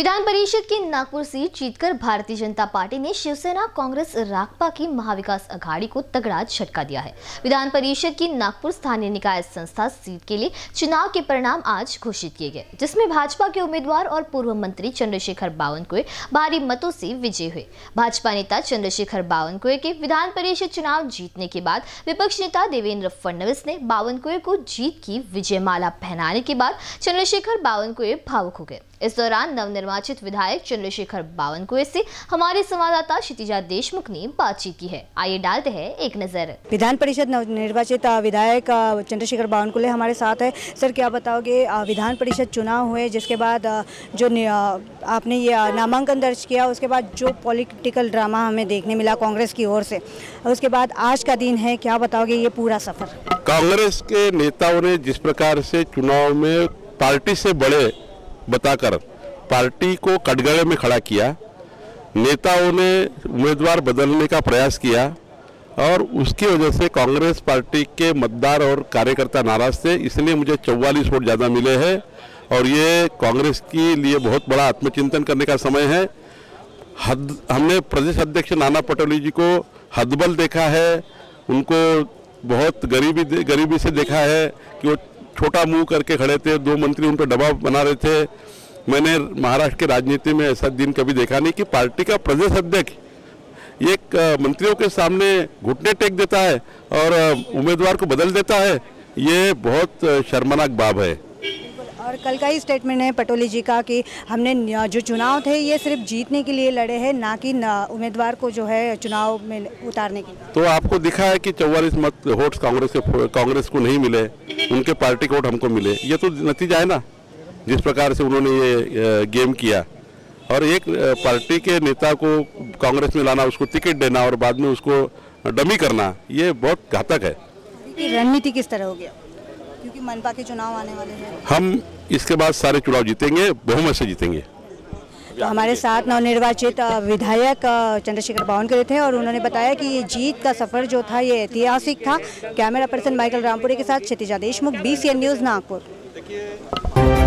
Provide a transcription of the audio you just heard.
विधान परिषद की नागपुर सीट जीतकर भारतीय जनता पार्टी ने शिवसेना, कांग्रेस, राकपा की महाविकास अघाड़ी को तगड़ा झटका दिया है। विधान परिषद की नागपुर स्थानीय निकाय संस्था सीट के लिए चुनाव के परिणाम आज घोषित किए गए, जिसमें भाजपा के उम्मीदवार और पूर्व मंत्री चंद्रशेखर बावनकुळे भारी मतों से विजयी हुए। भाजपा नेता चंद्रशेखर बावनकुळे के विधान परिषद चुनाव जीतने के बाद विपक्ष नेता देवेंद्र फडणवीस ने बावनकुळे को जीत की विजयमाला पहनाने के बाद चंद्रशेखर बावनकुळे भावुक हो गए। इस दौरान नवनिर्वाचित विधायक चंद्रशेखर बावनकुळे से हमारे संवाददाता क्षितिजा देशमुख ने बातचीत की है। आइए डालते हैं एक नजर। विधान परिषद नवनिर्वाचित विधायक चंद्रशेखर बावनकुळे हमारे साथ है। सर, क्या बताओगे, विधान परिषद चुनाव हुए जिसके बाद जो आपने ये नामांकन दर्ज किया, उसके बाद जो पॉलिटिकल ड्रामा हमें देखने मिला कांग्रेस की ओर से, उसके बाद आज का दिन है, क्या बताओगे ये पूरा सफर? कांग्रेस के नेताओं ने जिस प्रकार से चुनाव में पार्टी से बड़े बताकर पार्टी को कटघरे में खड़ा किया, नेताओं ने उम्मीदवार बदलने का प्रयास किया और उसकी वजह से कांग्रेस पार्टी के मतदार और कार्यकर्ता नाराज थे। इसलिए मुझे 44 वोट ज़्यादा मिले हैं और ये कांग्रेस के लिए बहुत बड़ा आत्मचिंतन करने का समय है। हमने प्रदेश अध्यक्ष नाना पटोले जी को हदबल देखा है, उनको बहुत गरीबी से देखा है कि वो छोटा मुंह करके खड़े थे, 2 मंत्री उन पर दबाव बना रहे थे। मैंने महाराष्ट्र की राजनीति में ऐसा दिन कभी देखा नहीं कि पार्टी का प्रदेश अध्यक्ष एक मंत्रियों के सामने घुटने टेक देता है और उम्मीदवार को बदल देता है। ये बहुत शर्मनाक बात है। और कल का ही स्टेटमेंट है पटोले जी का कि हमने जो चुनाव थे ये सिर्फ जीतने के लिए लड़े हैं, ना कि उम्मीदवार को जो है चुनाव में उतारने के लिए। तो आपको दिखा है कि 44 वोट कांग्रेस को नहीं मिले, उनके पार्टी के वोट हमको मिले। ये तो नतीजा है ना, जिस प्रकार से उन्होंने ये गेम किया। और एक पार्टी के नेता को कांग्रेस में लाना, उसको टिकट देना और बाद में उसको डमी करना, ये बहुत घातक है। रणनीति किस तरह हो गया, क्योंकि मनपा के चुनाव आने वाले हैं? हम इसके बाद सारे चुनाव जीतेंगे, बहुमत से जीतेंगे। तो हमारे साथ नवनिर्वाचित विधायक चंद्रशेखर बावनकुळे थे और उन्होंने बताया कि ये जीत का सफर जो था ये ऐतिहासिक था। कैमरा पर्सन माइकल रामपुरे के साथ क्षितिजा देशमुख, BCN न्यूज़, नागपुर।